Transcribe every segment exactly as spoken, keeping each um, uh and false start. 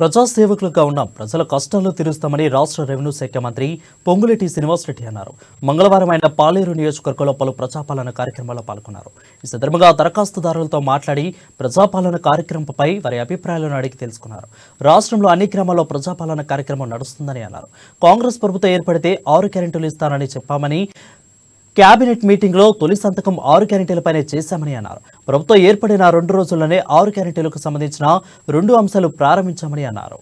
ప్రజాసేవకులుగా ఉన్న ప్రజల కష్టాలు తీరుస్తామని రాష్ట్ర రెవెన్యూ శాఖ మంత్రి పొంగులేటి శ్రీనివాసరెడ్డి అన్నారు. మంగళవారం ఆయన పాలేరు నియోజకవర్గంలో పలు ప్రజాపాలన కార్యక్రమాల్లో పాల్గొన్నారు. ఈ సందర్భంగా దరఖాస్తుదారులతో మాట్లాడి ప్రజాపాలన కార్యక్రమంపై వారి అభిప్రాయాలను అడిగి తెలుసుకున్నారు. రాష్ట్రంలో అన్ని గ్రామాల్లో ప్రజాపాలన కార్యక్రమం నడుస్తుందని అన్నారు. కాంగ్రెస్ ప్రభుత్వం ఏర్పడితే ఆరు గ్యారెంటీలు ఇస్తానని చెప్పామని, కేబినెట్ మీటింగ్ లో తొలి సంతకం ఆరు గ్యారెంటీలపైనే చేశామని అన్నారు. ప్రభుత్వం ఏర్పడిన రెండు రోజుల్లోనే ఆరు గ్యారెంటీలకు సంబంధించిన రెండు అంశాలు ప్రారంభించామని అన్నారు.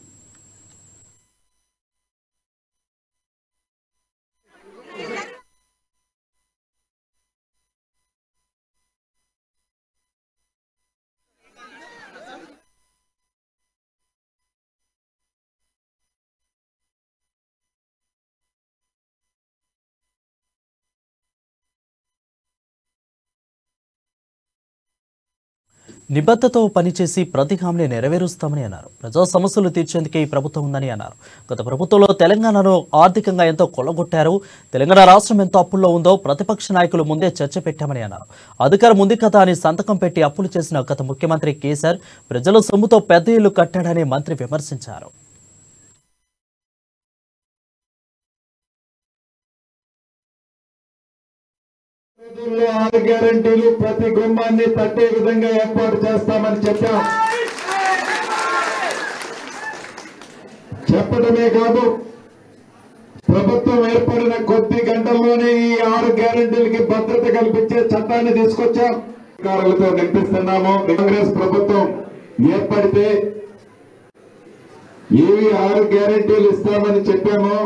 నిబద్ధతతో పనిచేసి ప్రతి హామీని నెరవేరుస్తామని అన్నారు. ప్రజా సమస్యలు తీర్చేందుకే ఈ ప్రభుత్వం ఉందని అన్నారు. గత ప్రభుత్వంలో తెలంగాణను ఆర్థికంగా ఎంతో కొల్లగొట్టారు. తెలంగాణ రాష్ట్రం ఎంత అప్పుల్లో ఉందో ప్రతిపక్ష నాయకులు ముందే చర్చ పెట్టామని అన్నారు. అధికారం ఉంది కదా అని సంతకం పెట్టి అప్పులు చేసిన గత ముఖ్యమంత్రి కేసీఆర్ ప్రజల సొమ్ముతో పెద్ద ఇల్లు కట్టాడని మంత్రి విమర్శించారు. ఆరు గ్యారెంటీలు ప్రతి గుమ్మాన్ని తట్టే విధంగా ఏర్పాటు చేస్తామని చెప్పాం. చెప్పడమే కాదు, ప్రభుత్వం ఏర్పడిన కొద్ది గంటల్లోనే ఈ ఆరు గ్యారెంటీలకి భద్రత కల్పించే చట్టాన్ని తీసుకొచ్చాం. అధికారులతో నింపిస్తున్నాము. కాంగ్రెస్ ప్రభుత్వం ఏర్పడితే ఏవి ఆరు గ్యారెంటీలు ఇస్తామని చెప్పామో,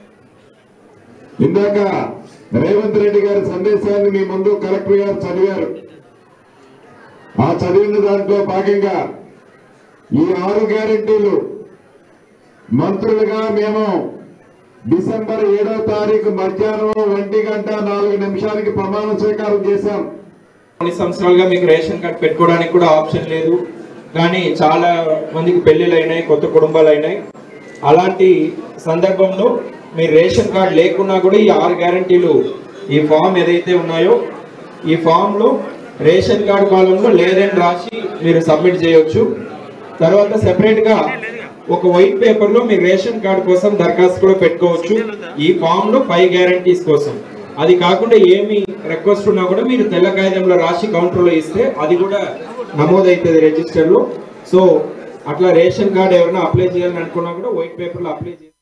ఇందాక రేవంత్ రెడ్డి గారి సందేశాన్ని మీ ముందు కలెక్టర్ గారు చదివారు. ఆ చదివిన దాంట్లో భాగంగా ఈ ఆరు గ్యారెంటీలు మంత్రులుగా మేము డిసెంబర్ ఏడో తారీఖు మధ్యాహ్నం ఒంటి గంట నాలుగు నిమిషాలకి ప్రమాణ స్వీకారం చేశాం. కొన్ని సంవత్సరాలుగా మీకు రేషన్ కార్డు పెట్టుకోవడానికి కూడా ఆప్షన్ లేదు, కానీ చాలా మందికి పెళ్లిళ్ళు అయినాయి, కొత్త కుటుంబాలు అయినాయి. అలాంటి సందర్భంలో మీరు రేషన్ కార్డు లేకున్నా కూడా ఈ ఆరు గ్యారెంటీలు, ఈ ఫామ్ ఏదైతే ఉన్నాయో ఈ ఫామ్ లో రేషన్ కార్డు కాలంలో లేదని రాసి మీరు సబ్మిట్ చేయొచ్చు. తర్వాత సెపరేట్ గా ఒక వైట్ పేపర్ లో మీరు రేషన్ కార్డు కోసం దరఖాస్తు కూడా పెట్టుకోవచ్చు. ఈ ఫామ్ లో ఫైవ్ గ్యారెంటీస్ కోసం. అది కాకుండా ఏమి రిక్వెస్ట్ ఉన్నా కూడా మీరు తెల్ల కాగితంలో రాసి కౌంటర్ లో ఇస్తే అది కూడా నమోదవుతుంది రిజిస్టర్ లో. సో అట్లా రేషన్ కార్డు ఎవరైనా అప్లై చేయాలని అనుకున్నా కూడా వైట్ పేపర్ లో అప్లై చేయాలి.